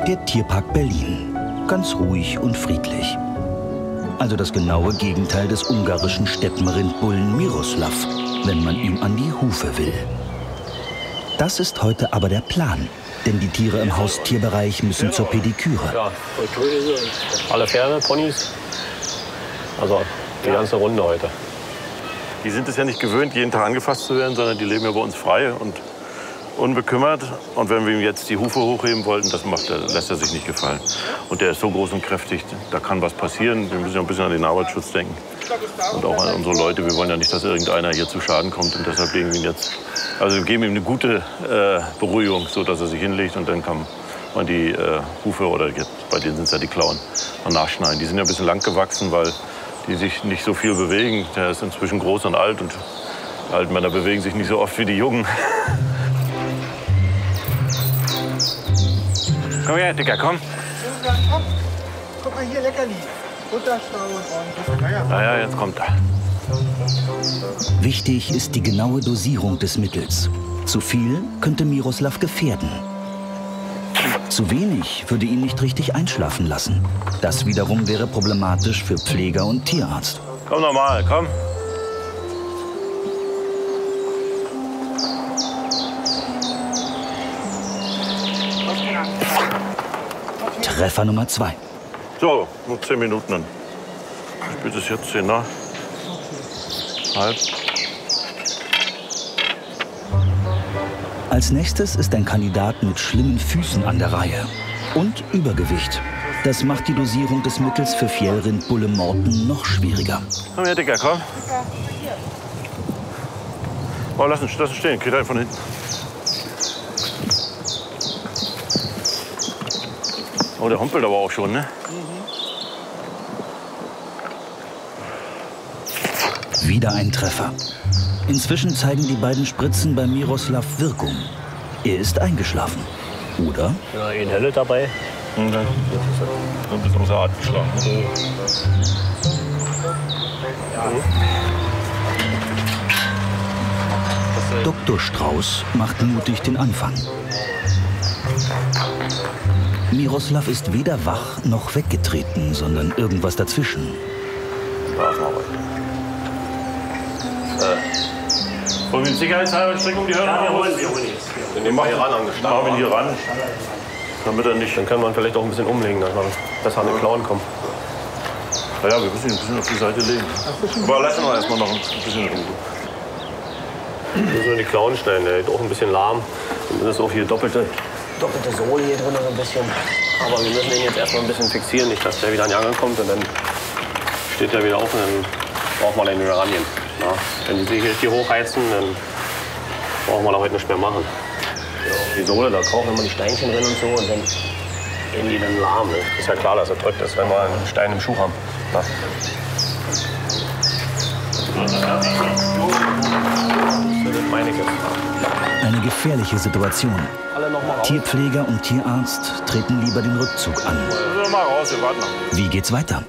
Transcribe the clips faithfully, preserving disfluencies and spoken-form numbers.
Der Tierpark Berlin. Ganz ruhig und friedlich. Also das genaue Gegenteil des ungarischen Steppenrindbullen Miroslav, wenn man ihm an die Hufe will. Das ist heute aber der Plan. Denn die Tiere im Haustierbereich müssen zur Pediküre. Ja, alle Pferde, Ponys. Also die ganze Runde heute. Die sind es ja nicht gewöhnt, jeden Tag angefasst zu werden, sondern die leben ja bei uns frei und unbekümmert. Und wenn wir ihm jetzt die Hufe hochheben wollten, das macht er, lässt er sich nicht gefallen. Und der ist so groß und kräftig, da kann was passieren. Wir müssen ja ein bisschen an den Arbeitsschutz denken. Und auch an unsere Leute. Wir wollen ja nicht, dass irgendeiner hier zu Schaden kommt. Und deshalb legen wir ihn jetzt, also wir geben ihm eine gute äh, Beruhigung, so dass er sich hinlegt. Und dann kann man die äh, Hufe, oder jetzt, bei denen sind es ja die Klauen, noch nachschneiden. Die sind ja ein bisschen lang gewachsen, weil die sich nicht so viel bewegen. Der ist inzwischen groß und alt. Und die alten Männer bewegen sich nicht so oft wie die Jungen. Komm her, Dicker, komm. Guck mal hier, Leckerli. Butterstau und ordentlich. Na ja, jetzt kommt er. Wichtig ist die genaue Dosierung des Mittels. Zu viel könnte Miroslav gefährden. Zu wenig würde ihn nicht richtig einschlafen lassen. Das wiederum wäre problematisch für Pfleger und Tierarzt. Komm nochmal, komm. Treffer Nummer zwei. So, nur zehn Minuten dann. Wie spät ist jetzt? Zehn nach? Halb. Als nächstes ist ein Kandidat mit schlimmen Füßen an der Reihe. Und Übergewicht. Das macht die Dosierung des Mittels für Fjellrindbulle Morten noch schwieriger. Komm her, Dicker, komm. Oh, lass ihn, lass ihn stehen. Geht einfach von hinten. Oh, der humpelt aber auch schon, ne? Wieder ein Treffer. Inzwischen zeigen die beiden Spritzen bei Miroslav Wirkung. Er ist eingeschlafen. Oder? Ja, ein Helle dabei. Und dann ein bisschen außer Atem geschlagen. Doktor Strauß macht mutig den Anfang. Miroslav ist weder wach noch weggetreten, sondern irgendwas dazwischen. Wollen wir sicherheitshalber stricken um die Hörner? Ja, wir holen wir holen jetzt. Den nehmen wir hier ran an den Stamm. Machen wir ihn hier ran, damit er nicht... Dann kann man vielleicht auch ein bisschen umlegen, dass man besser an den Klauen kommt. Na ja, wir müssen ihn ein bisschen auf die Seite legen. Aber lassen wir erstmal noch ein bisschen in Ruhe. Wir müssen nur die Klauen schneiden, der ist auch ein bisschen lahm. Und dann ist auch hier doppelte, doppelte Sohle hier drin so ein bisschen. Aber wir müssen ihn jetzt erstmal ein bisschen fixieren, nicht dass der wieder an die Angel kommt und dann steht er wieder auf und dann braucht man den wieder rangehen. Ja, wenn die sich hier hochheizen, dann brauchen wir da heute nicht mehr machen. Ja, die Sohle, da kaufen wir die Steinchen drin und so und dann gehen die dann lahm. Ne? Ist ja klar, dass er drückt ist, wenn wir einen Stein im Schuh haben. Ja. Eine gefährliche Situation. Tierpfleger und Tierarzt treten lieber den Rückzug an. Mal raus, wir warten noch. Wie geht's weiter?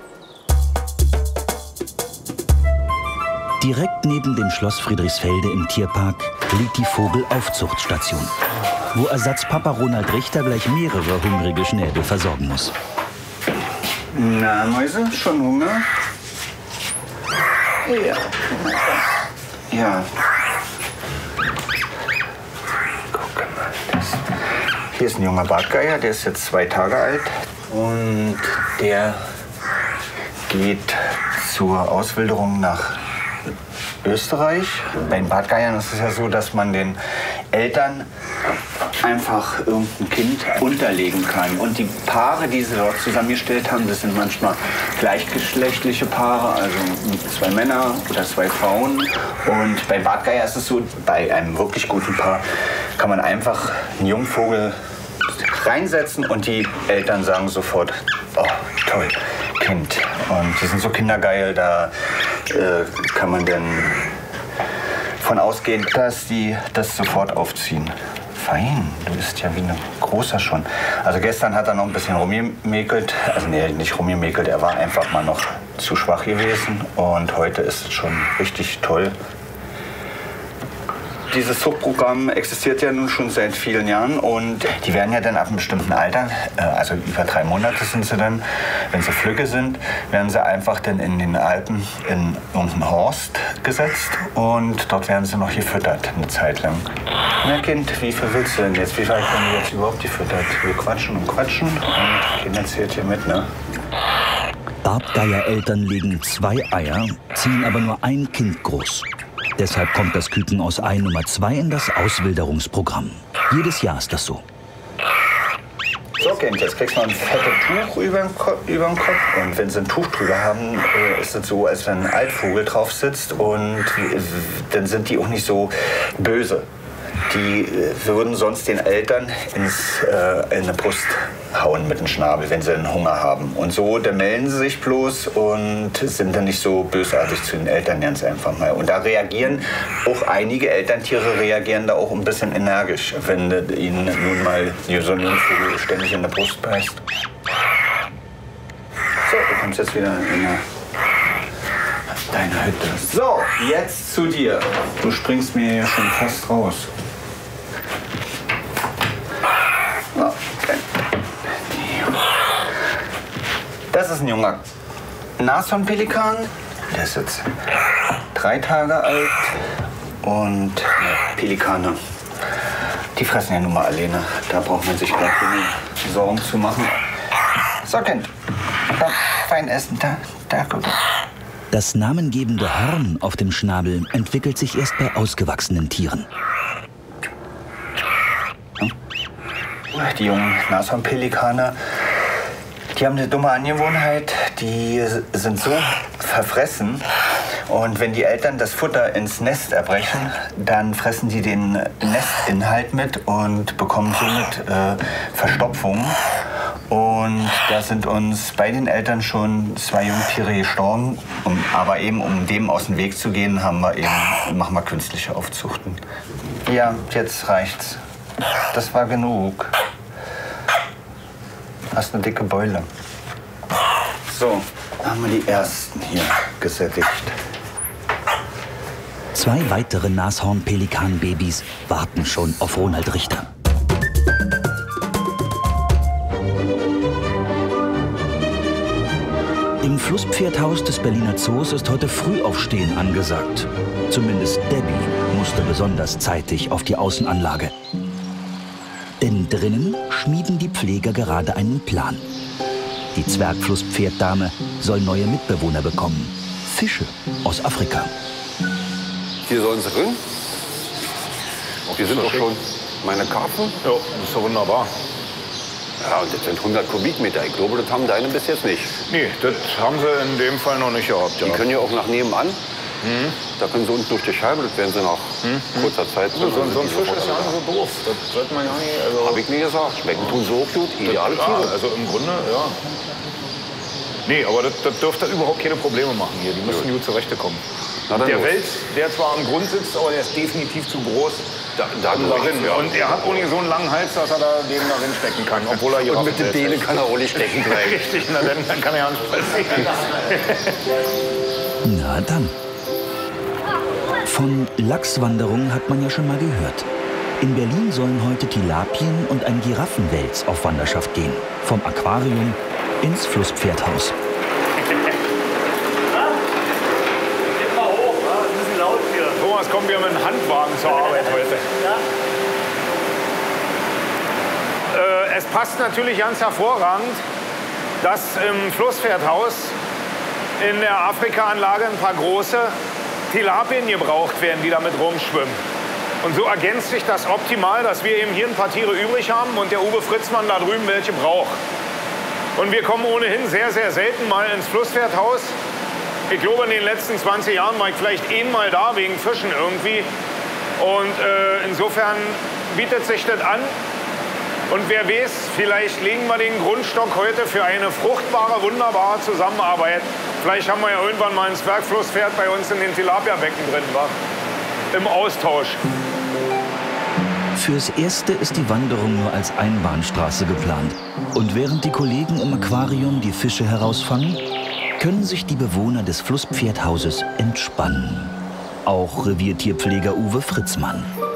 Direkt neben dem Schloss Friedrichsfelde im Tierpark liegt die Vogelaufzuchtstation, wo Ersatzpapa Ronald Richter gleich mehrere hungrige Schnäbel versorgen muss. Na, Mäuse, schon Hunger? Ja. Ja. Guck mal. Das. Hier ist ein junger Bartgeier, der ist jetzt zwei Tage alt. Und der geht zur Auswilderung nach Österreich. Bei den Bartgeiern ist es ja so, dass man den Eltern einfach irgendein Kind unterlegen kann. Und die Paare, die sie dort zusammengestellt haben, das sind manchmal gleichgeschlechtliche Paare, also zwei Männer oder zwei Frauen. Und bei Bartgeier ist es so, bei einem wirklich guten Paar kann man einfach einen Jungvogel reinsetzen und die Eltern sagen sofort, oh, toll, Kind. Und die sind so kindergeil, da äh, kann man dann von ausgehen, dass die das sofort aufziehen. Fein, du bist ja wie ein großer schon. Also gestern hat er noch ein bisschen rumgemäkelt, also nee, nicht rumgemäkelt, er war einfach mal noch zu schwach gewesen und heute ist es schon richtig toll. Dieses Zuchtprogramm existiert ja nun schon seit vielen Jahren und die werden ja dann ab einem bestimmten Alter, also über drei Monate sind sie dann, wenn sie Flügge sind, werden sie einfach dann in den Alpen in irgendeinen Horst gesetzt und dort werden sie noch gefüttert eine Zeit lang. Na Kind, wie viel willst du denn jetzt? Wie viel werden wir jetzt überhaupt gefüttert? Wir quatschen und quatschen und Kinder zählt hier mit, ne? Bartgeiereltern legen zwei Eier, ziehen aber nur ein Kind groß. Deshalb kommt das Küken aus Ei Nummer zwei in das Auswilderungsprogramm. Jedes Jahr ist das so. So, Kind, jetzt kriegst du noch ein fettes Tuch über den, Ko über den Kopf. Und wenn sie ein Tuch drüber haben, ist es so, als wenn ein Altvogel drauf sitzt. Und dann sind die auch nicht so böse. Die würden sonst den Eltern ins, äh, in die Brust hauen mit dem Schnabel, wenn sie einen Hunger haben. Und so, dann melden sie sich bloß und sind dann nicht so bösartig zu den Eltern ganz einfach mal. Und da reagieren auch einige Elterntiere reagieren da auch ein bisschen energisch, wenn ihnen nun mal so ein Jungvogel ständig in der Brust beißt. So, du kommst jetzt wieder in der deine Hütte. So, jetzt zu dir. Du springst mir ja schon fast raus. Okay. Das ist ein junger Nashornpelikan. Der ist jetzt drei Tage alt. Und Pelikane, die fressen ja nun mal alleine. Da braucht man sich gar keine Sorgen zu machen. So, Kind. Komm, fein essen. Da, da, guck. Das namengebende Horn auf dem Schnabel entwickelt sich erst bei ausgewachsenen Tieren. Die jungen Nashornpelikane, die haben eine dumme Angewohnheit, die sind so verfressen. Und wenn die Eltern das Futter ins Nest erbrechen, dann fressen die den Nestinhalt mit und bekommen somit äh, Verstopfung. Und da sind uns bei den Eltern schon zwei Jungtiere gestorben. Um, aber eben, um dem aus dem Weg zu gehen, haben wir eben, machen wir künstliche Aufzuchten. Ja, jetzt reicht's. Das war genug. Hast eine dicke Beule. So, dann haben wir die ersten hier gesättigt. Zwei weitere Nashorn-Pelikan-Babys warten schon auf Ronald Richter. Im Flusspferdhaus des Berliner Zoos ist heute Frühaufstehen angesagt. Zumindest Debbie musste besonders zeitig auf die Außenanlage. Denn drinnen schmieden die Pfleger gerade einen Plan. Die Zwergflusspferddame soll neue Mitbewohner bekommen. Fische aus Afrika. Hier sollen sie drin. Hier sind doch schon meine Karpfen. Ja, das ist doch wunderbar. Ja, und das sind hundert Kubikmeter. Ich glaube, das haben deine bis jetzt nicht. Nee, das haben sie in dem Fall noch nicht gehabt. Ja. Die können ja auch nach nebenan. Mhm. Da können sie unten durch die Scheibe, das werden sie nach mhm. kurzer Zeit. So, so, so ein Fisch ist ja nicht so doof. Das sollte man ja nicht. Also hab ich nie gesagt. Schmecken tun so auch gut. Ideale das, Tiere. Ja, also im Grunde, ja. Nee, aber das, das dürfte überhaupt keine Probleme machen hier. Die müssen gut zurechtkommen. Na, der los. Wels, der zwar am Grund sitzt, aber der ist definitiv zu groß. Da, da drin. Ja. Und er hat auch nicht so einen langen Hals, dass er da den darin stecken kann. Obwohl er hier und mit den Beinen kann er auch nicht stecken bleiben. Richtig, na, dann, dann kann er ja nicht passieren. Na dann. Von Lachswanderungen hat man ja schon mal gehört. In Berlin sollen heute Tilapien und ein Giraffenwels auf Wanderschaft gehen. Vom Aquarium ins Flusspferdhaus. Thomas, kommen wir mit dem Handwagen zur Arbeit heute. Ja. Äh, es passt natürlich ganz hervorragend, dass im Flusspferdhaus in der Afrika-Anlage ein paar große Tilapien gebraucht werden, die damit rumschwimmen. Und so ergänzt sich das optimal, dass wir eben hier ein paar Tiere übrig haben und der Uwe Fritzmann da drüben welche braucht. Und wir kommen ohnehin sehr, sehr selten mal ins Flusspferdhaus. Ich glaube, in den letzten zwanzig Jahren war ich vielleicht einmal da wegen Fischen irgendwie. Und äh, insofern bietet sich das an. Und wer weiß, vielleicht legen wir den Grundstock heute für eine fruchtbare, wunderbare Zusammenarbeit. Vielleicht haben wir ja irgendwann mal ein Zwergflusspferd bei uns in den Tilapia-Becken drin, wa? Im Austausch. Fürs Erste ist die Wanderung nur als Einbahnstraße geplant. Und während die Kollegen im Aquarium die Fische herausfangen, können sich die Bewohner des Flusspferdhauses entspannen. Auch Reviertierpfleger Uwe Fritzmann.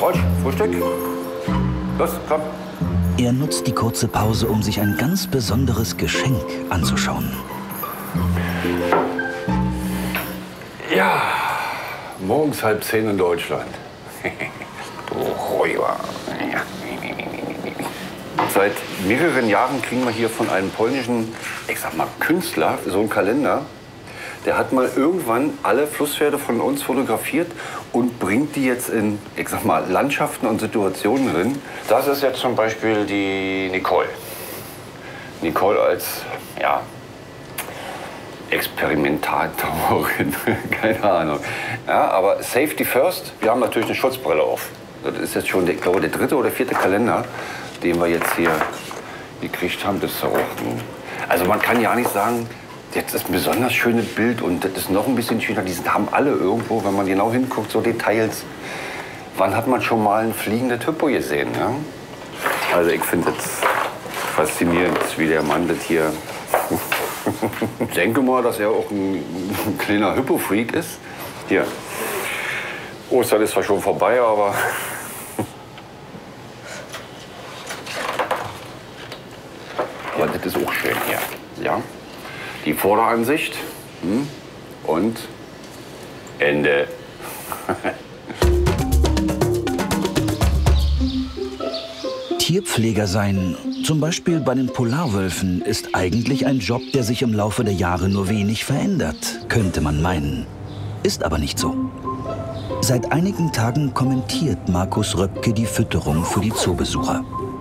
George, Frühstück. Los, komm. Er nutzt die kurze Pause, um sich ein ganz besonderes Geschenk anzuschauen. Ja, morgens halb zehn in Deutschland. Seit mehreren Jahren kriegen wir hier von einem polnischen, ich sag mal, Künstler so einen Kalender. Der hat mal irgendwann alle Flusspferde von uns fotografiert und bringt die jetzt in, ich sag mal, Landschaften und Situationen drin. Das ist jetzt zum Beispiel die Nicole. Nicole als, ja, Experimentaltaucherin, keine Ahnung. Ja, aber Safety First, wir haben natürlich eine Schutzbrille auf. Das ist jetzt schon, ich glaube, der dritte oder vierte Kalender, den wir jetzt hier gekriegt haben. Das ist auch, also man kann ja nicht sagen, jetzt ist ein besonders schönes Bild und das ist noch ein bisschen schöner. Die haben alle irgendwo, wenn man genau hinguckt, so Details. Wann hat man schon mal ein fliegendes Hippo gesehen? Ja? Also ich finde es faszinierend, wie der Mann das hier... Ich denke mal, dass er auch ein, ein kleiner Hippo-Freak ist. Hier. Ostern ist zwar schon vorbei, aber... Ja, das ist auch schön hier. Ja. Die Vorderansicht hm, und Ende. Tierpfleger sein, zum Beispiel bei den Polarwölfen, ist eigentlich ein Job, der sich im Laufe der Jahre nur wenig verändert, könnte man meinen. Ist aber nicht so. Seit einigen Tagen kommentiert Markus Röpke die Fütterung für die Zoobesucher.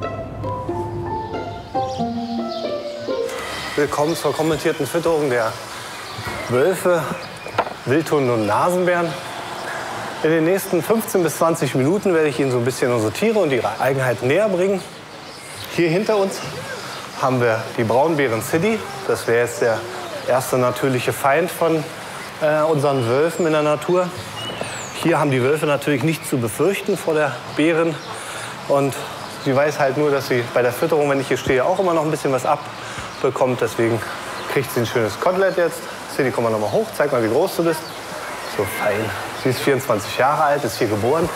Willkommen zur kommentierten Fütterung der Wölfe, Wildhunde und Nasenbären. In den nächsten fünfzehn bis zwanzig Minuten werde ich Ihnen so ein bisschen unsere Tiere und ihre Eigenheiten näher bringen. Hier hinter uns haben wir die Braunbären City. Das wäre jetzt der erste natürliche Feind von äh, unseren Wölfen in der Natur. Hier haben die Wölfe natürlich nichts zu befürchten vor der Bären. Und sie weiß halt nur, dass sie bei der Fütterung, wenn ich hier stehe, auch immer noch ein bisschen was abbekommt. Deswegen kriegt sie ein schönes Kotelett jetzt. City, komm mal noch mal hoch, zeig mal, wie groß du bist. So fein. Sie ist vierundzwanzig Jahre alt, ist hier geboren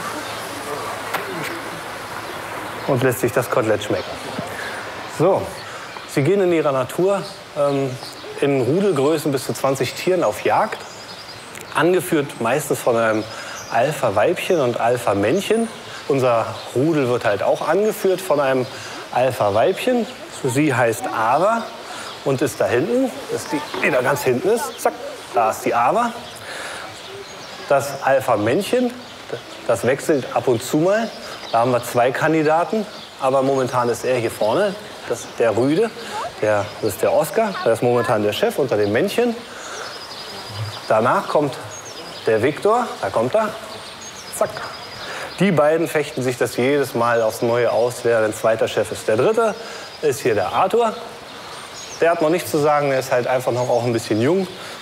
und lässt sich das Kotelett schmecken. So, sie gehen in ihrer Natur ähm, in Rudelgrößen bis zu zwanzig Tieren auf Jagd, angeführt meistens von einem Alpha-Weibchen und Alpha-Männchen. Unser Rudel wird halt auch angeführt von einem Alpha-Weibchen. Sie heißt Ava und ist da hinten, das ist die, die da ganz hinten ist. Zack, da ist die Ava. Das Alpha-Männchen, das wechselt ab und zu mal. Da haben wir zwei Kandidaten, aber momentan ist er hier vorne, das ist der Rüde. Der, das ist der Oscar, der ist momentan der Chef unter dem Männchen. Danach kommt der Viktor, da kommt er. Zack. Die beiden fechten sich das jedes Mal aufs Neue aus, wer ein zweiter Chef ist. Der dritte ist hier der Arthur. Der hat noch nichts zu sagen, der ist halt einfach noch auch ein bisschen jung.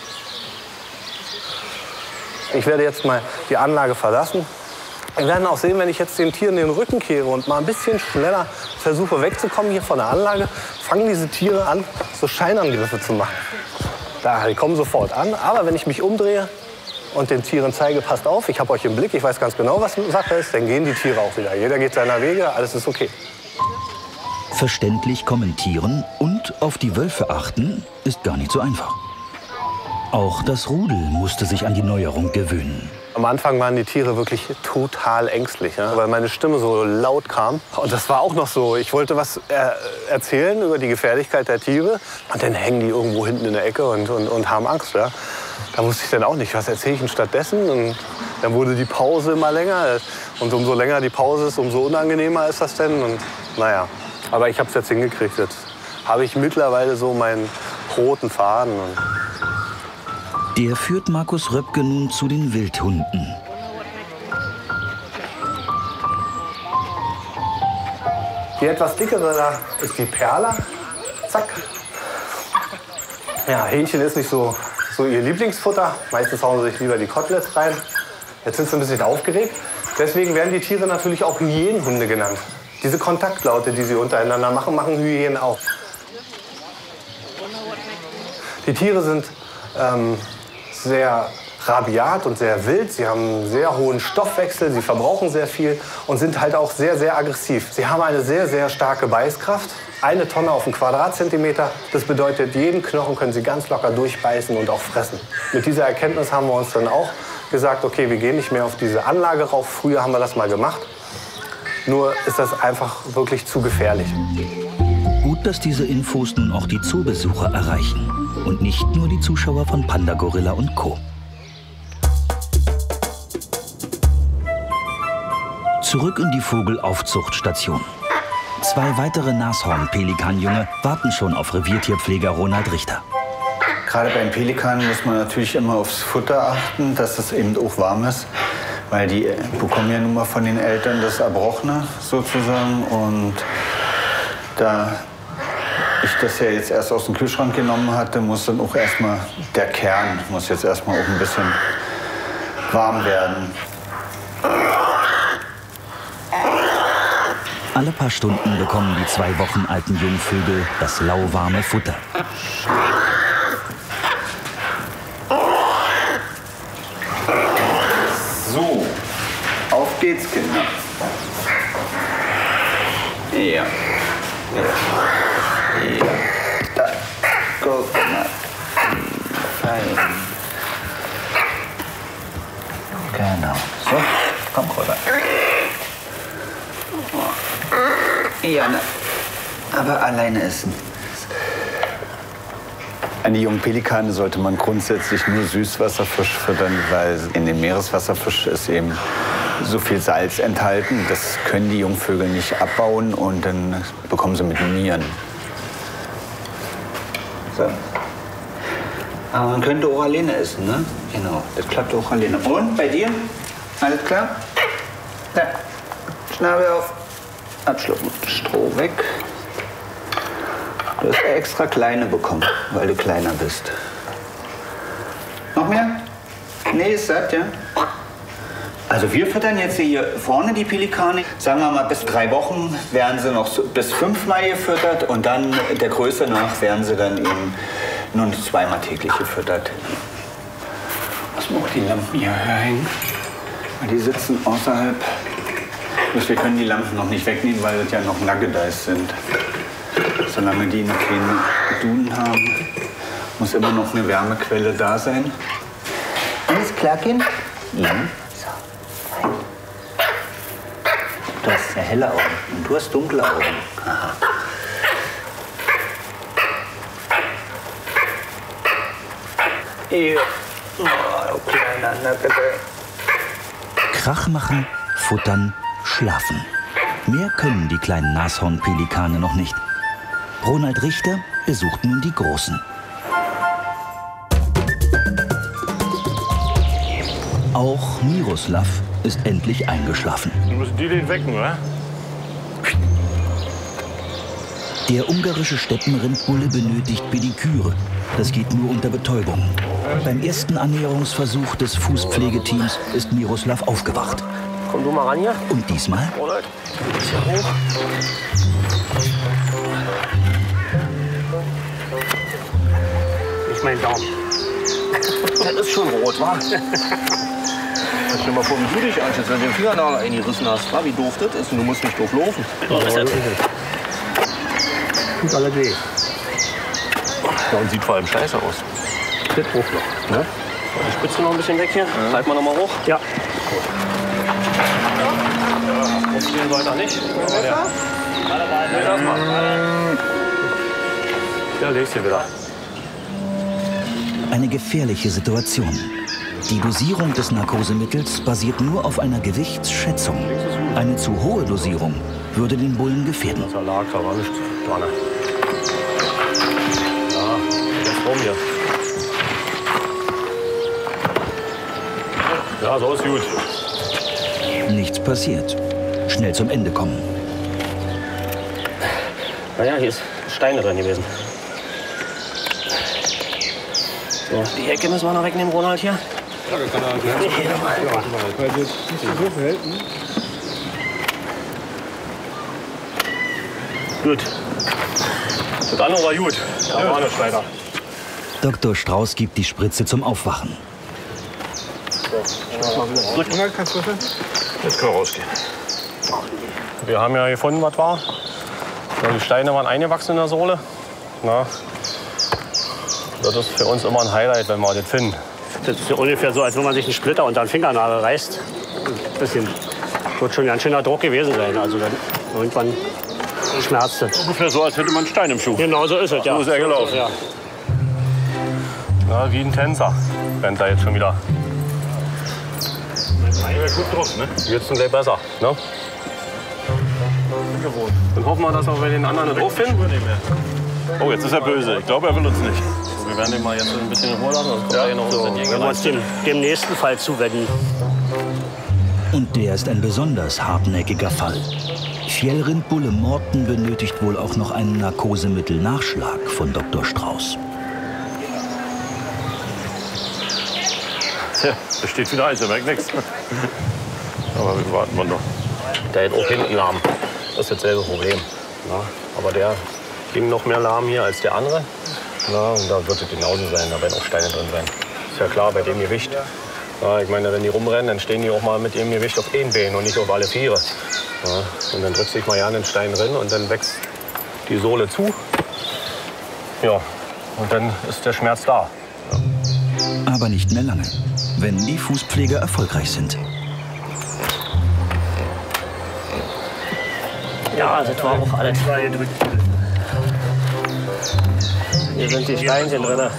Ich werde jetzt mal die Anlage verlassen. Wir werden auch sehen, wenn ich jetzt den Tieren den Rücken kehre und mal ein bisschen schneller versuche wegzukommen hier von der Anlage, fangen diese Tiere an, so Scheinangriffe zu machen. Da, die kommen sofort an, aber wenn ich mich umdrehe und den Tieren zeige, passt auf, ich habe euch im Blick, ich weiß ganz genau, was Sache ist, dann gehen die Tiere auch wieder. Jeder geht seiner Wege, alles ist okay. Verständlich kommentieren und auf die Wölfe achten, ist gar nicht so einfach. Auch das Rudel musste sich an die Neuerung gewöhnen. Am Anfang waren die Tiere wirklich total ängstlich, ja, weil meine Stimme so laut kam. Und das war auch noch so, ich wollte was er erzählen über die Gefährlichkeit der Tiere. Und dann hängen die irgendwo hinten in der Ecke und, und, und haben Angst. Ja. Da wusste ich dann auch nicht, was erzähle ich denn stattdessen. Und dann wurde die Pause immer länger. Und umso länger die Pause ist, umso unangenehmer ist das denn. Und naja, aber ich habe es jetzt hingekriegt. Jetzt habe ich mittlerweile so meinen roten Faden. Und der führt Markus Röpke nun zu den Wildhunden. Die etwas dickere da ist die Perla. Zack. Ja, Hähnchen ist nicht so, so ihr Lieblingsfutter. Meistens hauen sie sich lieber die Koteletts rein. Jetzt sind sie ein bisschen aufgeregt. Deswegen werden die Tiere natürlich auch Hyänenhunde genannt. Diese Kontaktlaute, die sie untereinander machen, machen Hyänen auch. Die Tiere sind ähm, sehr rabiat und sehr wild. Sie haben einen sehr hohen Stoffwechsel, sie verbrauchen sehr viel und sind halt auch sehr, sehr aggressiv. Sie haben eine sehr, sehr starke Beißkraft. Eine Tonne auf einen Quadratzentimeter. Das bedeutet, jeden Knochen können sie ganz locker durchbeißen und auch fressen. Mit dieser Erkenntnis haben wir uns dann auch gesagt, okay, wir gehen nicht mehr auf diese Anlage rauf. Früher haben wir das mal gemacht. Nur ist das einfach wirklich zu gefährlich. Gut, dass diese Infos nun auch die Zoobesucher erreichen und nicht nur die Zuschauer von Panda Gorilla und Co. Zurück in die Vogelaufzuchtstation. Zwei weitere Nashorn-Pelikanjunge warten schon auf Reviertierpfleger Ronald Richter. Gerade beim Pelikan muss man natürlich immer aufs Futter achten, dass es eben auch warm ist. Weil die bekommen ja nun mal von den Eltern das Erbrochene sozusagen. Und da ich das ja jetzt erst aus dem Kühlschrank genommen hatte, muss dann auch erstmal der Kern muss jetzt erstmal auch ein bisschen warm werden. Alle paar Stunden bekommen die zwei Wochen alten Jungvögel das lauwarme Futter. So, auf geht's, Kinder. Ja. Ja. Ja. Da. Guck mal. Fein. Genau. So, komm rüber. Ja, ne. Aber alleine essen. An die jungen Pelikane sollte man grundsätzlich nur Süßwasserfisch füttern, weil in dem Meereswasserfisch ist eben so viel Salz enthalten. Das können die Jungvögel nicht abbauen und dann bekommen sie mit den Nieren. So. Aber man könnte auch alleine essen, ne? Genau, das klappt auch alleine. Und bei dir? Alles klar? Ja. Schnabel auf. Abschlucken. Stroh weg. Du hast extra kleine bekommen, weil du kleiner bist. Noch mehr? Nee, ist satt, ja? Also wir füttern jetzt hier vorne die Pelikane. Sagen wir mal, bis drei Wochen werden sie noch so bis fünfmal gefüttert und dann der Größe nach werden sie dann eben nur zweimal täglich gefüttert. Lass mal auch die Lampen hier hängen. Weil die sitzen außerhalb. Wir können die Lampen noch nicht wegnehmen, weil das ja noch Nugget-Dice sind. Solange die noch keine Duden haben, muss immer noch eine Wärmequelle da sein. Alles klar, Kind? Ja. So. Du hast sehr helle Augen und du hast dunkle Augen. Aha. Hier. Oh, du kleiner Nugget. Krach machen, futtern, schlafen. Mehr können die kleinen Nashornpelikane noch nicht. Ronald Richter besucht nun die Großen. Auch Miroslav ist endlich eingeschlafen. Wir müssen die den wecken, oder? Der ungarische Steppenrindbulle benötigt Pediküre. Das geht nur unter Betäubung. Beim ersten Annäherungsversuch des Fußpflegeteams ist Miroslav aufgewacht. Komm du mal ran hier. Und diesmal? Ronald, ist hier hoch. Nicht mein Daumen. Das ist schon rot, wa? Stell dir mal vor, wie du dich anschätzt, wenn du den Fingernagel eingerissen hast. Wa? Wie doof das ist und du musst nicht doof laufen. Ja, das ist Tut alle weh. Ja, und sieht vor allem scheiße aus. Das hoch noch. Ne? die Spitze noch ein bisschen weg hier. Ja. Halt mal noch mal hoch. Ja. Aufstehen weiter nicht. Ja, ja, legst du wieder. Eine gefährliche Situation. Die Dosierung des Narkosemittels basiert nur auf einer Gewichtsschätzung. Eine zu hohe Dosierung würde den Bullen gefährden. Das lag, da war nichts dran. Ja, jetzt rum hier. Ja, so ist gut. Nichts passiert. Schnell zum Ende kommen. Naja, hier ist Steine drin gewesen. So, die Ecke müssen wir noch wegnehmen, Ronald, hier. Ja, wir können da gleich. Nee, nochmal. Weil das nicht so verhält, ne? Gut. Das andere war gut. Da war nicht weiter. Doktor Strauß gibt die Spritze zum Aufwachen. Jetzt kann er rausgehen. Wir haben ja gefunden, was war. Ja, die Steine waren eingewachsen in der Sohle. Na, das ist für uns immer ein Highlight, wenn wir das finden. Das ist ja ungefähr so, als wenn man sich einen Splitter unter den Fingernagel reißt. Ein bisschen, wird schon ganz schöner Druck gewesen sein. Also dann irgendwann schmerzt es. Ungefähr so, als hätte man einen Stein im Schuh. Genau so ist es, ja. So ist er gelaufen. Ja. Ja, wie ein Tänzer rennt er jetzt schon wieder. Gut drauf, ne? Jetzt gleich besser. Ne? Dann hoffen wir, dass wir bei den anderen nicht auffinden. Oh, jetzt ist er böse. Ich glaube, er will uns nicht. Wir werden den mal jetzt ein bisschen in Ruhe lassen. Sonst kommt er hier noch So, uns entgegen. wenn wir uns dem, dem nächsten Fall zuwenden. Und der ist ein besonders hartnäckiger Fall. Fjellrindbulle Morten benötigt wohl auch noch einen Narkosemittel-Nachschlag von Doktor Strauß. Tja, da steht wieder eins, er merkt nichts. Aber wir warten mal noch. Der hat auch hinten lahm. Das ist dasselbe Problem. Ja, aber der ging noch mehr lahm hier als der andere. Ja, und da wird es genauso sein. Da werden auch Steine drin sein. Ist ja klar, bei dem Gewicht. Ja, ich meine, wenn die rumrennen, dann stehen die auch mal mit ihrem Gewicht auf ein Bein und nicht auf alle Viere. Ja, und dann drückt sich mal ja einen Stein drin und dann wächst die Sohle zu. Ja, und dann ist der Schmerz da. Ja. Aber nicht mehr lange, wenn die Fußpfleger erfolgreich sind. Ja, das war auch alles. Hier sind die Steinchen drin. Ja.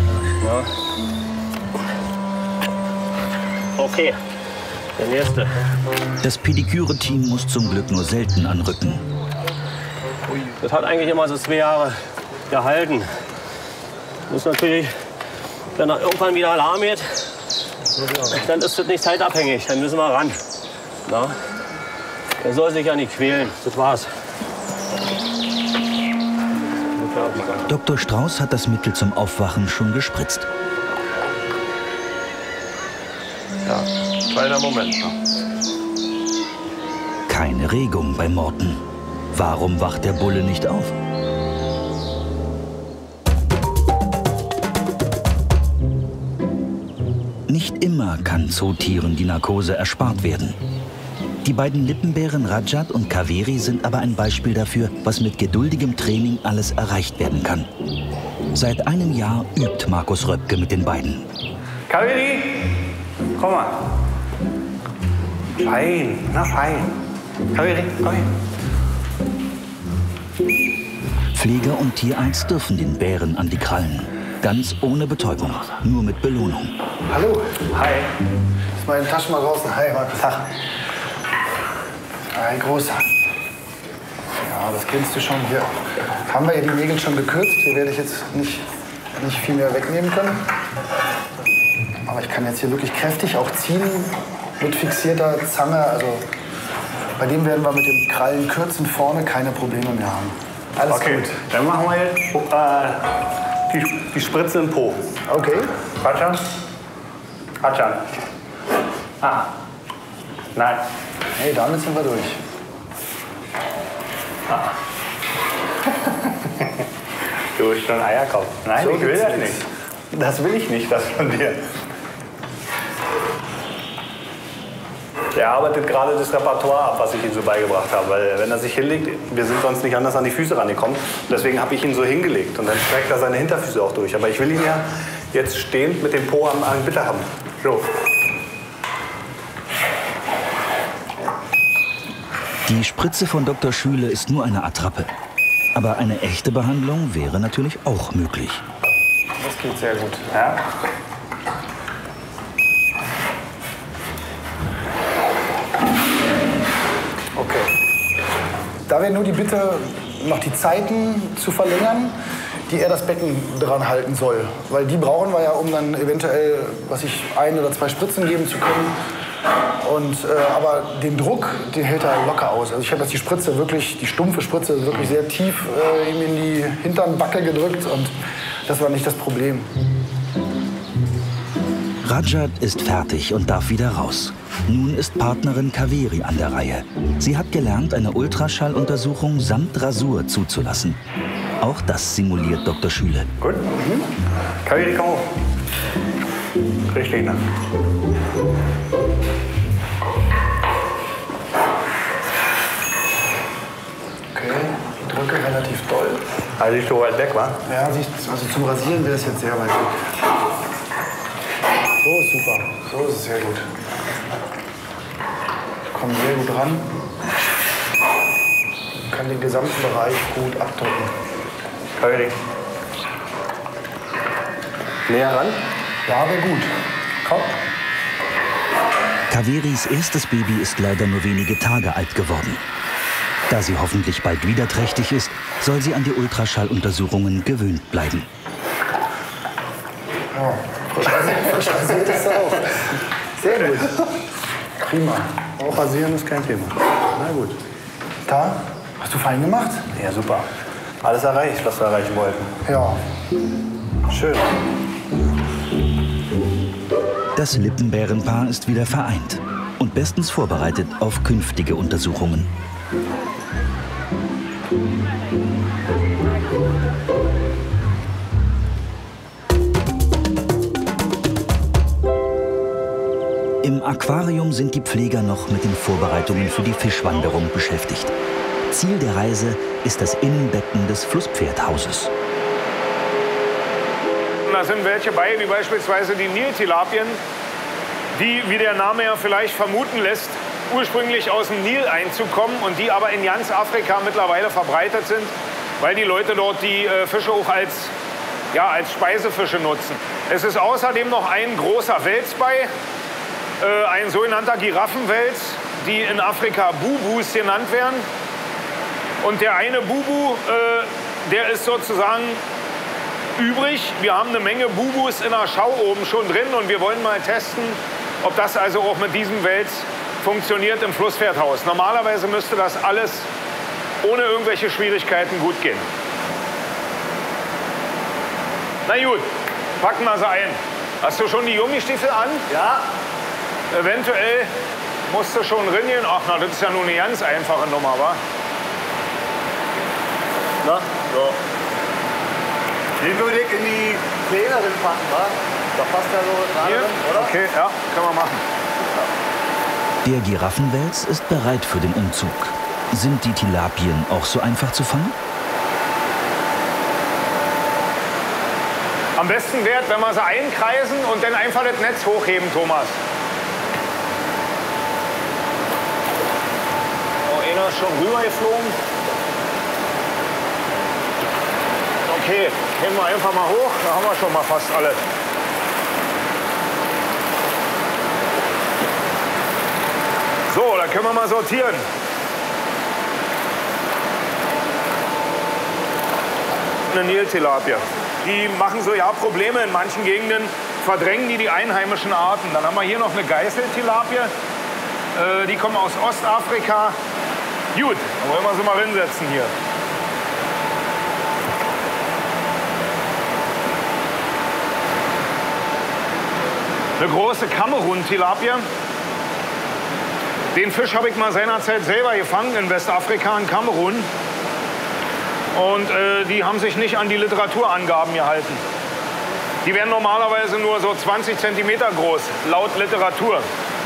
Okay, der nächste. Das Pediküre-Team muss zum Glück nur selten anrücken. Das hat eigentlich immer so zwei Jahre gehalten. Das ist natürlich, wenn er irgendwann wieder Alarm geht, dann ist das nicht zeitabhängig. Dann müssen wir ran. Na? Der soll sich ja nicht quälen. Das war's. Doktor Strauß hat das Mittel zum Aufwachen schon gespritzt. Ja, kleiner Moment. Keine Regung bei Morten. Warum wacht der Bulle nicht auf? Nicht immer kann Zootieren die Narkose erspart werden. Die beiden Lippenbären Rajat und Kaveri sind aber ein Beispiel dafür, was mit geduldigem Training alles erreicht werden kann. Seit einem Jahr übt Markus Röpke mit den beiden. Kaveri, komm mal. Fein, na fein. Kaveri, komm her. Pfleger und Tierarzt dürfen den Bären an die Krallen. Ganz ohne Betäubung, nur mit Belohnung. Hallo. Hi. Lass meine Taschen mal draußen. Hi, Markus. Tag. Ein großer. Ja, das kennst du schon. Hier haben wir ja die Nägel schon gekürzt. Hier werde ich jetzt nicht, nicht viel mehr wegnehmen können. Aber ich kann jetzt hier wirklich kräftig auch ziehen mit fixierter Zange. Also bei dem werden wir mit dem Krallenkürzen vorne keine Probleme mehr haben. Alles okay, gut. Dann machen wir jetzt äh, die, die Spritze im Po. Okay. Ratschan? Ratschan. Ah. Nein. Hey, damit sind wir durch. Ah. Du bist schon Eierkopf. Nein, So ich will geht's das nicht. nicht. Das will ich nicht, das von dir. Der arbeitet gerade das Repertoire ab, was ich ihm so beigebracht habe. Weil wenn er sich hinlegt, wir sind sonst nicht anders an die Füße rangekommen. Deswegen habe ich ihn so hingelegt. Und dann streckt er seine Hinterfüße auch durch. Aber ich will ihn ja jetzt stehend mit dem Po am, am Bitter haben. So. Die Spritze von Doktor Schüle ist nur eine Attrappe. Aber eine echte Behandlung wäre natürlich auch möglich. Das geht sehr gut. Ja? Okay. Da wäre nur die Bitte, noch die Zeiten zu verlängern, die er das Becken dran halten soll. Weil die brauchen wir ja, um dann eventuell, was ich, ein oder zwei Spritzen geben zu können. Und, äh, aber den Druck, den hält er locker aus. Also ich habe jetzt die Spritze wirklich, die stumpfe Spritze, wirklich sehr tief äh, ihm in die Hinternbacke gedrückt und das war nicht das Problem. Rajat ist fertig und darf wieder raus. Nun ist Partnerin Kaveri an der Reihe. Sie hat gelernt, eine Ultraschalluntersuchung samt Rasur zuzulassen. Auch das simuliert Doktor Schüle. Gut. Mhm. Kaveri, komm hoch. Richtig, ne? Okay, ich drücke relativ doll. Also nicht so weit weg, wa? Ja, also zum Rasieren wäre es jetzt sehr weit weg. So ist super. So ist es sehr gut. Ich komme sehr gut ran. Ich kann den gesamten Bereich gut abdrücken. Curry. Näher ran? Ja, wäre gut. Komm. Kaveris erstes Baby ist leider nur wenige Tage alt geworden. Da sie hoffentlich bald wieder trächtig ist, soll sie an die Ultraschalluntersuchungen gewöhnt bleiben. Ja, frisch rasiert, frisch rasiert ist er auch. Sehr gut. Prima. Auch rasieren ist kein Thema. Na gut. Da? Hast du fein gemacht? Ja, super. Alles erreicht, was wir erreichen wollten. Ja. Schön. Das Lippenbärenpaar ist wieder vereint und bestens vorbereitet auf künftige Untersuchungen. Im Aquarium sind die Pfleger noch mit den Vorbereitungen für die Fischwanderung beschäftigt. Ziel der Reise ist das Innenbecken des Flusspferdhauses. Da sind welche bei, wie beispielsweise die Niltilapien, die, wie der Name ja vielleicht vermuten lässt, ursprünglich aus dem Nil einzukommen und die aber in ganz Afrika mittlerweile verbreitet sind, weil die Leute dort die äh, Fische auch als, ja, als Speisefische nutzen. Es ist außerdem noch ein großer Wels bei, äh, ein sogenannter Giraffenwels, die in Afrika Bubus genannt werden. Und der eine Bubu, äh, der ist sozusagen übrig. Wir haben eine Menge Bubus in der Schau oben schon drin und wir wollen mal testen, ob das also auch mit diesem Wels funktioniert im Flusspferdhaus. Normalerweise müsste das alles ohne irgendwelche Schwierigkeiten gut gehen. Na gut, packen wir sie ein. Hast du schon die Gummistiefel an? Ja. Eventuell musst du schon ringeln. Ach na, das ist ja nur eine ganz einfache Nummer, wa? Na, so. Den würde ich in die Trainerin packen, wa? Da passt ja so gerade drin, oder? Okay, ja, können wir machen. Der Giraffenwels ist bereit für den Umzug. Sind die Tilapien auch so einfach zu fangen? Am besten wäre, wenn wir sie einkreisen und dann einfach das Netz hochheben, Thomas. Oh, einer ist schon rübergeflogen. Okay, heben wir einfach mal hoch, da haben wir schon mal fast alle. So, dann können wir mal sortieren. Eine Niltilapie. Die machen so ja Probleme in manchen Gegenden, verdrängen die die einheimischen Arten. Dann haben wir hier noch eine Geißeltilapie. Äh, die kommen aus Ostafrika. Gut, dann wollen wir sie mal hinsetzen hier. Eine große Kamerun-Tilapie. Den Fisch habe ich mal seinerzeit selber gefangen in Westafrika, in Kamerun. Und äh, die haben sich nicht an die Literaturangaben gehalten. Die werden normalerweise nur so zwanzig Zentimeter groß, laut Literatur.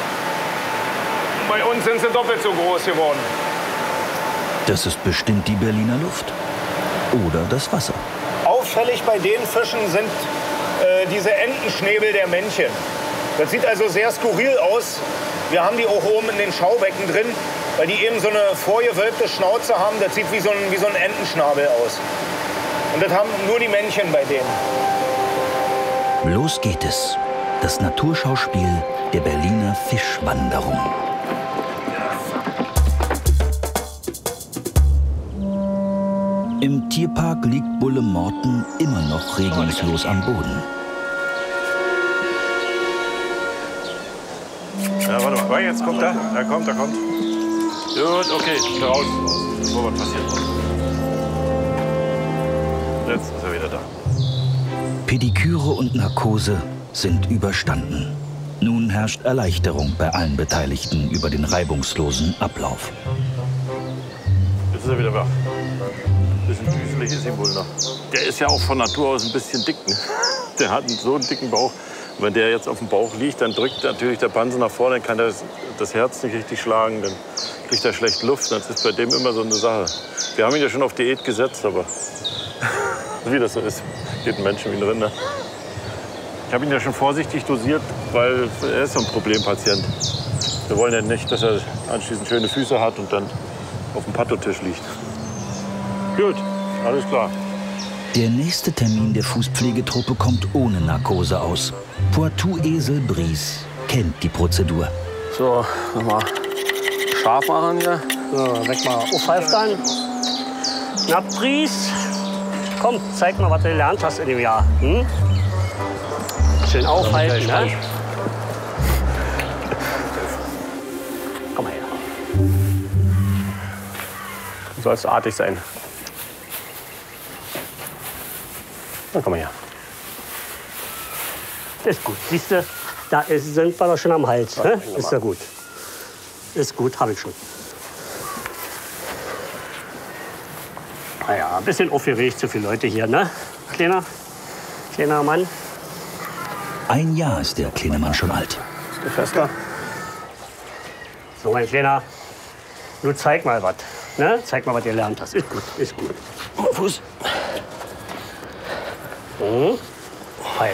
Bei uns sind sie doppelt so groß geworden. Das ist bestimmt die Berliner Luft. Oder das Wasser. Auffällig bei den Fischen sind äh, diese Entenschnäbel der Männchen. Das sieht also sehr skurril aus. Wir haben die auch oben in den Schaubecken drin, weil die eben so eine vorgewölbte Schnauze haben. Das sieht wie so ein, wie so ein Entenschnabel aus. Und das haben nur die Männchen bei denen. Los geht es. Das Naturschauspiel der Berliner Fischwanderung. Im Tierpark liegt Bulle Morten immer noch regungslos am Boden. Ja, warte mal, jetzt kommt er. Er kommt, er kommt. Gut, okay, raus. Wo was passiert. Jetzt ist er wieder da. Pediküre und Narkose sind überstanden. Nun herrscht Erleichterung bei allen Beteiligten über den reibungslosen Ablauf. Jetzt ist er wieder wach. Bisschen düselig ist ihm wohl noch. Der ist ja auch von Natur aus ein bisschen dick. Ne? Der hat so einen dicken Bauch. Wenn der jetzt auf dem Bauch liegt, dann drückt natürlich der Panzer nach vorne, dann kann das, das Herz nicht richtig schlagen, dann kriegt er schlecht Luft. Das ist bei dem immer so eine Sache. Wir haben ihn ja schon auf Diät gesetzt, aber wie das so ist, geht ein Menschen wie ein Rinder. Ich habe ihn ja schon vorsichtig dosiert, weil er ist so ein Problempatient. Wir wollen ja nicht, dass er anschließend schöne Füße hat und dann auf dem Pathotisch liegt. Gut, alles klar. Der nächste Termin der Fußpflegetruppe kommt ohne Narkose aus. Poitou-Esel Brice kennt die Prozedur. So, nochmal scharf machen hier. So, weg mal aufhalten dann. Na, Brice, komm, zeig mal, was du gelernt hast in dem Jahr. Hm? Schön aufhalten, ne? Komm mal her. Du sollst artig sein. Dann komm mal her. Ist gut, siehst du, da ist, sind wir doch schon am Hals. Ja, Ne? Ist ja gut. Ist gut, habe ich schon. Naja, ein bisschen aufgeregt, zu viele Leute hier, ne? Kleiner, kleiner Mann. Ein Jahr ist der kleine Mann schon alt. Ist fester. So, mein Kleiner, nun zeig mal was. Ne? Zeig mal, was ihr gelernt hast. Ist gut, ist gut. Oh, Fuß. Mhm. Fein.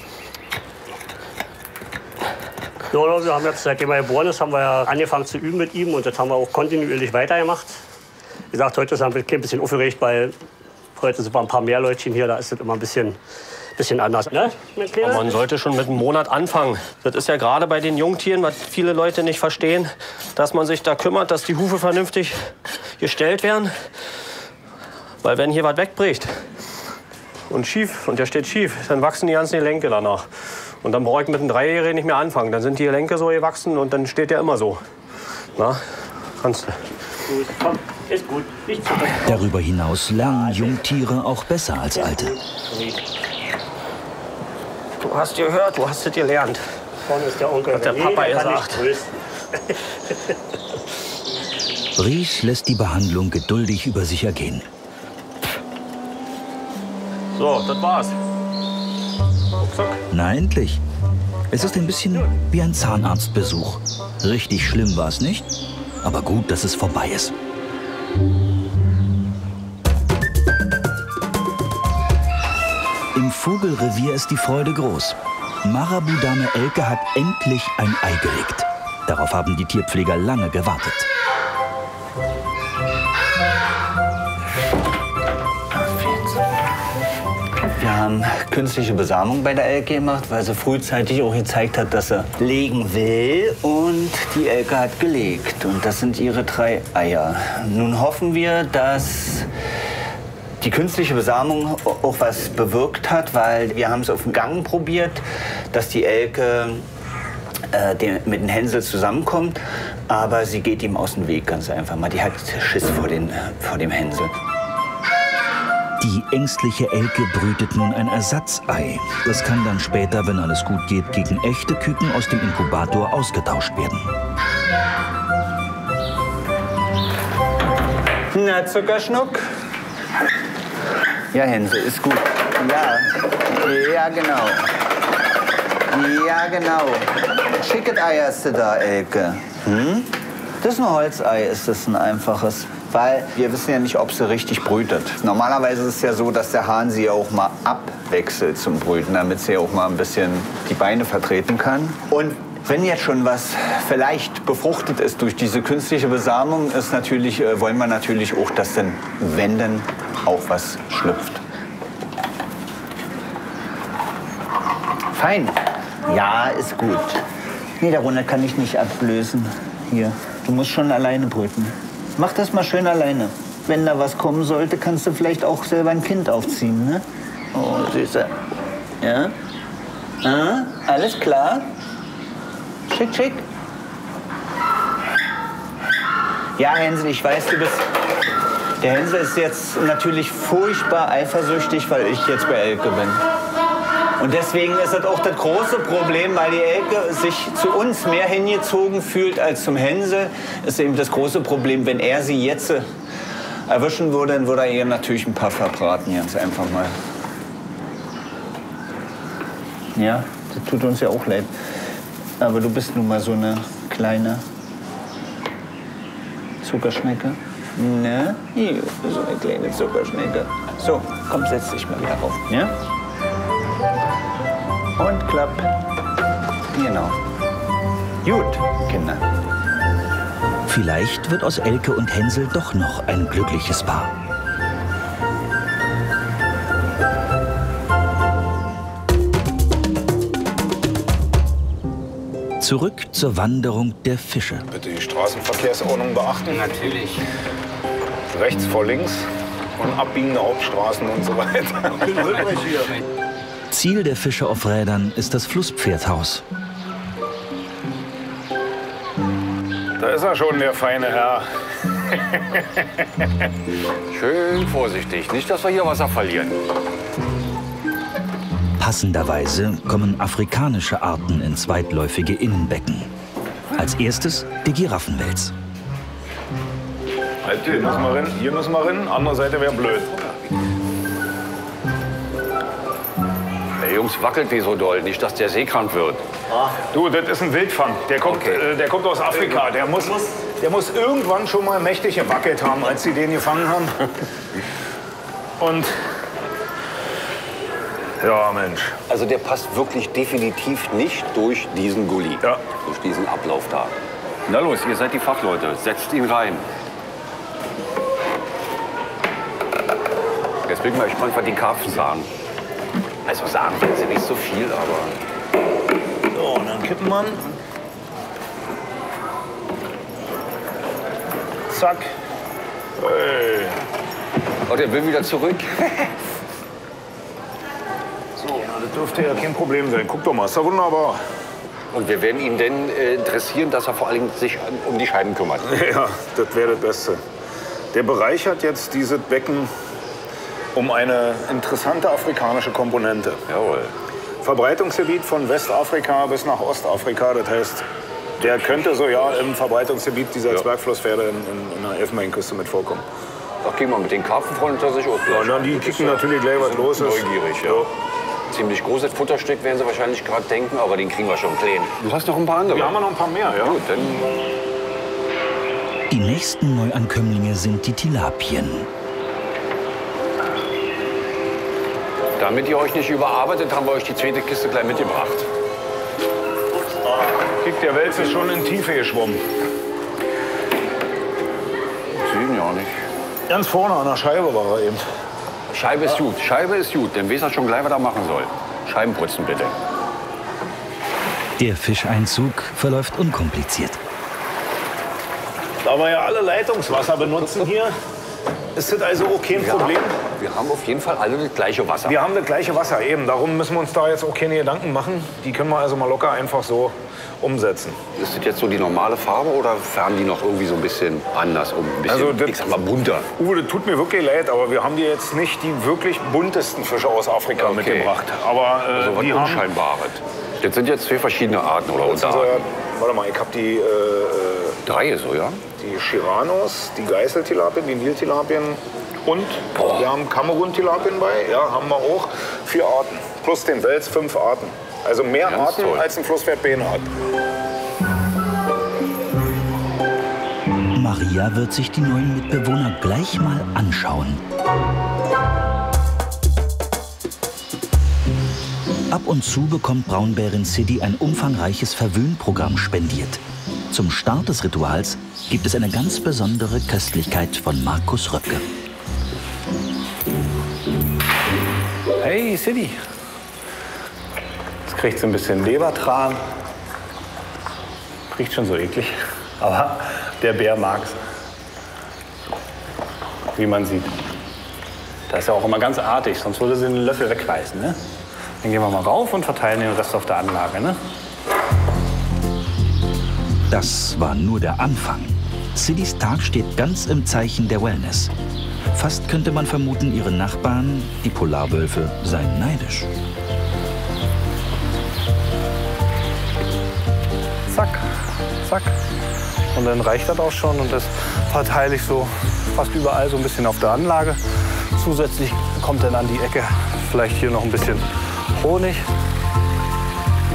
So, wir haben jetzt, seitdem er geboren ist, haben wir ja angefangen zu üben mit ihm und das haben wir auch kontinuierlich weitergemacht. Wie gesagt, heute ist er ein bisschen aufgeregt, weil heute sind wir ein paar mehr Leutchen hier, da ist das immer ein bisschen, bisschen anders. Ne? Aber man sollte schon mit einem Monat anfangen. Das ist ja gerade bei den Jungtieren, was viele Leute nicht verstehen, dass man sich da kümmert, dass die Hufe vernünftig gestellt werden. Weil wenn hier was wegbricht und schief, und der steht schief, dann wachsen die ganzen Gelenke danach. Und dann brauche ich mit einem Dreijährigen nicht mehr anfangen. Dann sind die Gelenke so gewachsen und dann steht der immer so. Na, kannst du. Gut, komm, ist gut. Nicht zu weit. Darüber hinaus lernen Jungtiere auch besser als alte. Du hast gehört, du hast es gelernt. Vorne ist der Onkel. Hat der Nee, Papa der kann gesagt. nicht Brice lässt die Behandlung geduldig über sich ergehen. So, das war's. Rucksack. Na endlich. Es ist ein bisschen wie ein Zahnarztbesuch. Richtig schlimm war es nicht, aber gut, dass es vorbei ist. Im Vogelrevier ist die Freude groß. Marabou-Dame Elke hat endlich ein Ei gelegt. Darauf haben die Tierpfleger lange gewartet. Wir haben künstliche Besamung bei der Elke gemacht, weil sie frühzeitig auch gezeigt hat, dass sie legen will. Und die Elke hat gelegt. Und das sind ihre drei Eier. Nun hoffen wir, dass die künstliche Besamung auch was bewirkt hat, weil wir haben es auf dem Gang probiert, dass die Elke äh, den, mit dem Hänsel zusammenkommt. Aber sie geht ihm aus dem Weg, ganz einfach mal. Die hat Schiss vor, den, vor dem Hänsel. Die ängstliche Elke brütet nun ein Ersatzei. Das kann dann später, wenn alles gut geht, gegen echte Küken aus dem Inkubator ausgetauscht werden. Na, Zuckerschnuck? Ja, Hänsel, ist gut. Ja, ja, genau. Ja, genau. Schicket Ei hast du da, Elke. Hm? Das ist ein Holzei, ist das ein einfaches. Weil wir wissen ja nicht, ob sie richtig brütet. Normalerweise ist es ja so, dass der Hahn sie auch mal abwechselt zum Brüten, damit sie auch mal ein bisschen die Beine vertreten kann. Und wenn jetzt schon was vielleicht befruchtet ist durch diese künstliche Besamung, ist natürlich, äh, wollen wir natürlich auch, dass dann, wenn dann, auch was schlüpft. Fein. Ja, ist gut. Nee, darunter kann ich nicht ablösen. Hier, du musst schon alleine brüten. Mach das mal schön alleine. Wenn da was kommen sollte, kannst du vielleicht auch selber ein Kind aufziehen, ne? Oh, Süßer. Ja? Ah, alles klar? Schick, schick. Ja, Hänsel, ich weiß, du bist... Der Hänsel ist jetzt natürlich furchtbar eifersüchtig, weil ich jetzt bei Elke bin. Und deswegen ist das auch das große Problem, weil die Elke sich zu uns mehr hingezogen fühlt als zum Hänsel, ist eben das große Problem, wenn er sie jetzt erwischen würde, dann würde er ihr natürlich ein paar verbraten, ganz einfach mal. Ja? Das tut uns ja auch leid. Aber du bist nun mal so eine kleine Zuckerschnecke. Ne? Hier, so eine kleine Zuckerschnecke. So, komm, setz dich mal wieder auf. Ja? Und klapp. Genau. Gut, Kinder. Vielleicht wird aus Elke und Hänsel doch noch ein glückliches Paar. Zurück zur Wanderung der Fische. Bitte die Straßenverkehrsordnung beachten. Natürlich. Rechts vor links und abbiegende Hauptstraßen und so weiter. Ziel der Fische auf Rädern ist das Flusspferdhaus. Da ist er schon, der feine Herr. Schön vorsichtig, nicht, dass wir hier Wasser verlieren. Passenderweise kommen afrikanische Arten ins weitläufige Innenbecken. Als erstes der Giraffenwels. Halt, hier müssen wir rennen, hier müssen wir rennen, andere Seite wäre blöd. Der Jungs wackelt wie so doll, nicht, dass der seekrank wird. Du, das ist ein Wildfang. Der kommt, Okay. äh, der kommt aus Afrika. Der muss, der muss irgendwann schon mal mächtig gewackelt haben, als sie den gefangen haben. Und ja, Mensch. Also der passt wirklich definitiv nicht durch diesen Gully. Ja. Durch diesen Ablauf da. Na los, ihr seid die Fachleute. Setzt ihn rein. Jetzt bin ich mal gespannt, was die Karpfen sagen. Also sagen werden sie nicht so viel, aber... So, und dann kippen wir. Zack. Hey. Oh, der will wieder zurück. So, na, das dürfte ja kein Problem sein. Guck doch mal, ist ja wunderbar. Und wir werden ihn denn äh, interessieren, dass er vor allem sich um die Scheiden kümmert. Ja, das wäre das Beste. Der bereichert jetzt dieses Becken um eine interessante afrikanische Komponente. Jawohl. Verbreitungsgebiet von Westafrika bis nach Ostafrika. Das heißt, der könnte so ja im Verbreitungsgebiet dieser Ja. Zwergflusspferde in, in, in der Elfenbeinküste mit vorkommen. Ach, geh mal, mit den Karpfen freuen sich auch Ja, gleich. na, die kicken natürlich gleich, was los ist. Neugierig, ja. Ziemlich großes Futterstück, werden sie wahrscheinlich gerade denken, aber den kriegen wir schon klein. Du hast noch ein paar andere. Wir haben noch ein paar mehr, ja. Gut, dann Die nächsten Neuankömmlinge sind die Tilapien. damit ihr euch nicht überarbeitet, haben wir euch die zweite Kiste gleich mitgebracht. Kick, der Wels ist schon in Tiefe geschwommen. Sehen ja nicht. Ganz vorne an der Scheibe war er eben. Scheibe ist gut, Scheibe ist gut, dann weiß er schon gleich, was er machen soll. Scheiben putzen bitte. Der Fischeinzug verläuft unkompliziert. Da wir ja alle Leitungswasser benutzen hier, ist das also auch kein Problem. Ja, wir haben auf jeden Fall alle das gleiche Wasser. Wir haben das gleiche Wasser eben, darum müssen wir uns da jetzt auch keine Gedanken machen. Die können wir also mal locker einfach so umsetzen. Ist das jetzt so die normale Farbe oder färben die noch irgendwie so ein bisschen anders, um ein bisschen, Also das- ich sag mal, bunter? Uwe, das tut mir wirklich leid, aber wir haben dir jetzt nicht die wirklich buntesten Fische aus Afrika Okay. mitgebracht. Aber äh, Also was die haben... Unscheinbares. Das sind jetzt zwei verschiedene Arten oder Also, Unterarten. warte mal, ich habe die, äh, Drei so, ja? die Chiranos, die Geißeltilapien, die Niltilapien und wir haben Kamerun-Tilapien bei. Ja, haben wir auch. Vier Arten. Plus den Wels fünf Arten. Also mehr Ganz Arten, toll. als ein Flusspferd Bene hat. Maria wird sich die neuen Mitbewohner gleich mal anschauen. Ab und zu bekommt Braunbärin Siddi ein umfangreiches Verwöhnprogramm spendiert. Zum Start des Rituals gibt es eine ganz besondere Köstlichkeit von Markus Röpke. Hey, Siddi. Jetzt kriegt sie ein bisschen Lebertran. Riecht schon so eklig. Aber der Bär mag's. Wie man sieht. Das ist ja auch immer ganz artig, sonst würde sie den Löffel wegreißen. Ne? Dann gehen wir mal rauf und verteilen den Rest auf der Anlage. Ne? Das war nur der Anfang. Siddis Tag steht ganz im Zeichen der Wellness. Fast könnte man vermuten, ihre Nachbarn, die Polarwölfe, seien neidisch. Zack, zack. Und dann reicht das auch schon und das verteile ich so fast überall so ein bisschen auf der Anlage. Zusätzlich kommt dann an die Ecke vielleicht hier noch ein bisschen Honig.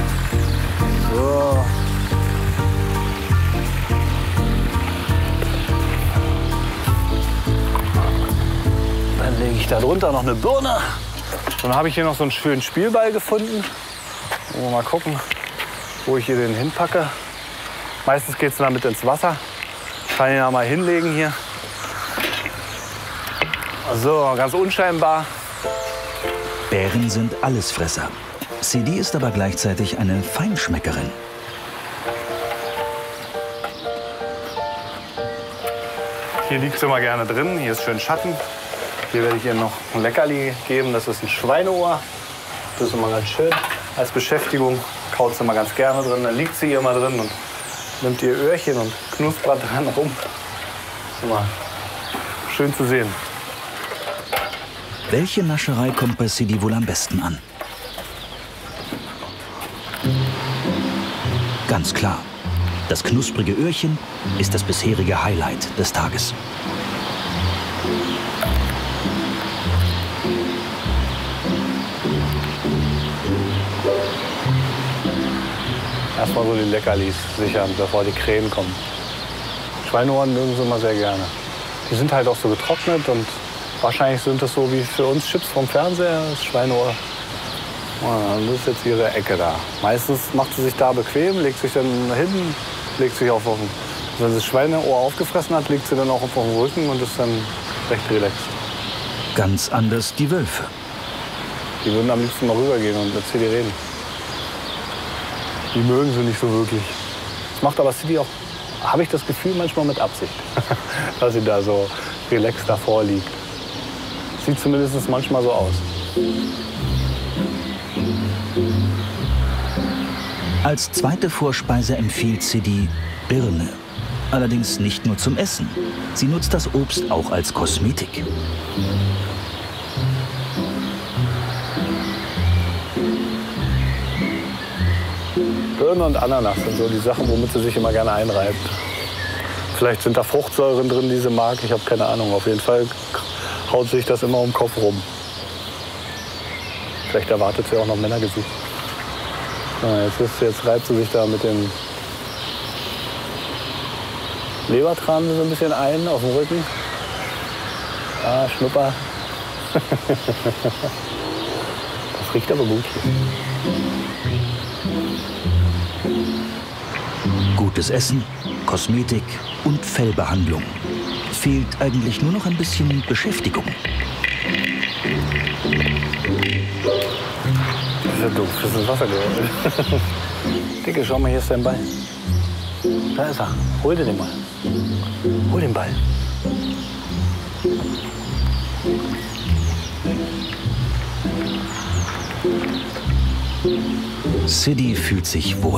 liegt da drunter noch eine Birne. Und dann habe ich hier noch so einen schönen Spielball gefunden. Mal gucken, wo ich hier den hinpacke. Meistens geht es damit ins Wasser. Ich kann ihn ja mal hinlegen hier. So, ganz unscheinbar. Bären sind Allesfresser. Sidi ist aber gleichzeitig eine Feinschmeckerin. Hier liegt sie immer gerne drin. Hier ist schön Schatten. Hier werde ich ihr noch ein Leckerli geben. Das ist ein Schweineohr. Das ist immer ganz schön. Als Beschäftigung kaut sie immer ganz gerne drin. Dann liegt sie hier immer drin und nimmt ihr Öhrchen und knuspert dran rum. Das ist immer schön zu sehen. Welche Nascherei kommt bei Sidi wohl am besten an? Ganz klar. Das knusprige Öhrchen ist das bisherige Highlight des Tages. Erstmal so die Leckerlis sichern, bevor die Krähen kommen. Schweineohren mögen sie immer sehr gerne. Die sind halt auch so getrocknet und wahrscheinlich sind das so wie für uns Chips vom Fernseher, das Schweineohr. Das ist jetzt ihre Ecke da. Meistens macht sie sich da bequem, legt sich dann hin, legt sich auf, auf den, wenn sie das Schweineohr aufgefressen hat, liegt sie dann auch auf dem Rücken und ist dann recht relaxed. Ganz anders die Wölfe. Die würden am liebsten mal rübergehen und mit Sidi reden. Die mögen sie nicht so wirklich. Das macht aber Sidi auch, habe ich das Gefühl, manchmal mit Absicht, dass sie da so relaxed davor liegt. Sieht zumindest manchmal so aus. Als zweite Vorspeise empfiehlt Sidi Birne. Allerdings nicht nur zum Essen. Sie nutzt das Obst auch als Kosmetik. Birne und Ananas sind so die Sachen, womit sie sich immer gerne einreibt. Vielleicht sind da Fruchtsäuren drin, die sie mag. Ich habe keine Ahnung. Auf jeden Fall haut sich das immer um den Kopf rum. Vielleicht erwartet sie auch noch Männergesuch. Ja, jetzt, ist, jetzt reibt sie sich da mit dem Lebertran so ein bisschen ein auf dem Rücken. Ah, Schnupper. Das riecht aber gut hier. Gutes Essen, Kosmetik und Fellbehandlung. Fehlt eigentlich nur noch ein bisschen Beschäftigung. Das ist ja doof, das ist ins Wasser gerollt. Dicke, schau mal, hier ist dein Ball. Da ist er. Hol dir den mal. Hol den Ball. Sidi fühlt sich wohl.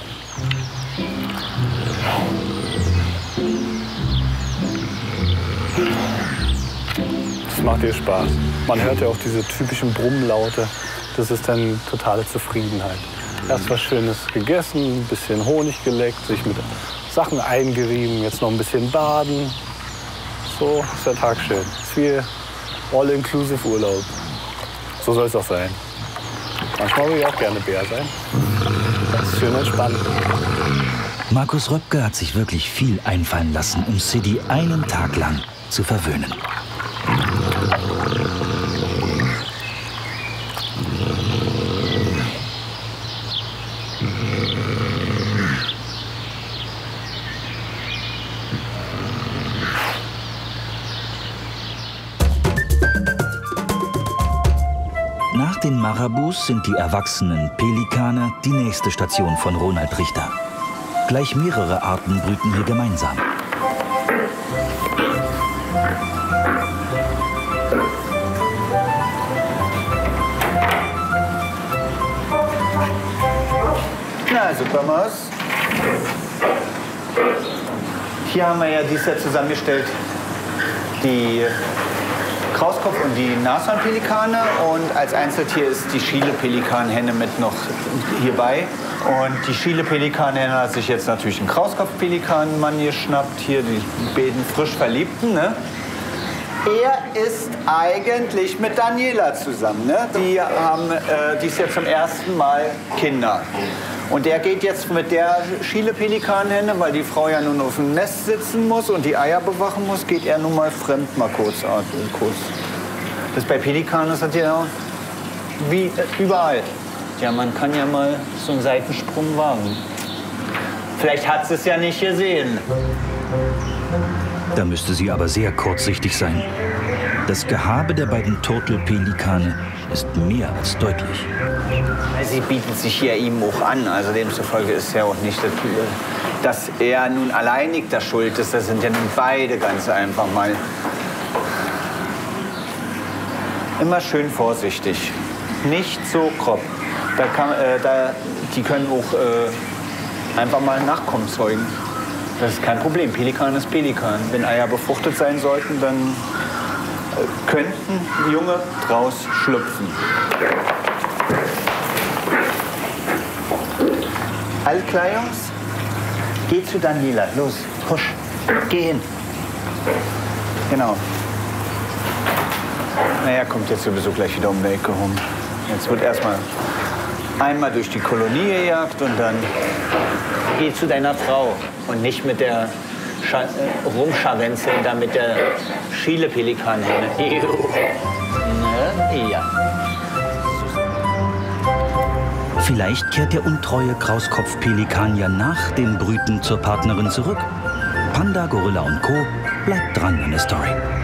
Das macht ihr Spaß. Man hört ja auch diese typischen Brummlaute. Das ist dann totale Zufriedenheit. Erst was Schönes gegessen, ein bisschen Honig geleckt, sich mit Sachen eingerieben, jetzt noch ein bisschen baden. So ist der Tag schön. Das ist wie All-Inclusive Urlaub. So soll es auch sein. Manchmal will ich auch gerne Bär sein. Das ist schön entspannt. Markus Röpke hat sich wirklich viel einfallen lassen, um Sidi einen Tag lang zu verwöhnen. Nach den Marabus sind die erwachsenen Pelikane die nächste Station von Ronald Richter. Gleich mehrere Arten brüten hier gemeinsam. Na, Supermaus. Hier haben wir ja dieses Jahr zusammengestellt die Krauskopf und die Nashornpelikane und als Einzeltier ist die Schiele-Pelikanhenne mit noch hierbei. Und die Schiele-Pelikanhenne hat sich jetzt natürlich einen Krauskopf-Pelikanmann geschnappt, hier die beiden frisch Verliebten. Ne? Er ist eigentlich mit Daniela zusammen. Ne? Die haben äh, dies Jahr zum ersten Mal Kinder. Und der geht jetzt mit der Schiele-Pelikanhenne, weil die Frau ja nun auf dem Nest sitzen muss und die Eier bewachen muss, geht er nun mal fremd mal kurz. kurz. Das bei Pelikanen ist das ja wie äh, überall. Ja, man kann ja mal so einen Seitensprung wagen. Vielleicht hat sie es ja nicht gesehen. Da müsste sie aber sehr kurzsichtig sein. Das Gehabe der beiden Turtelpelikane ist mehr als deutlich. Sie bietet sich ja ihm auch an. Also demzufolge ist ja auch nicht, dass er nun alleinig da schuld ist. Das sind ja nun beide ganz einfach mal. Immer schön vorsichtig. Nicht so grob. Da kann, äh, da, die können auch äh, einfach mal Nachkommen zeugen. Das ist kein Problem. Pelikan ist Pelikan. Wenn Eier befruchtet sein sollten, dann äh, könnten Junge draus schlüpfen. Alle klar, Jungs? Geh zu Daniela. Los, husch. Geh hin. Genau. Naja, kommt jetzt sowieso gleich wieder um die Ecke rum. Jetzt wird erstmal einmal durch die Kolonie gejagt und dann geh zu deiner Frau und nicht mit der Scha äh, Rumscharwenzeln da mit der Schiele-Pelikan-Henne. Ne? Ja. Vielleicht kehrt der untreue Krauskopf-Pelikan ja nach dem Brüten zur Partnerin zurück. Panda, Gorilla und Co. bleibt dran an der Story.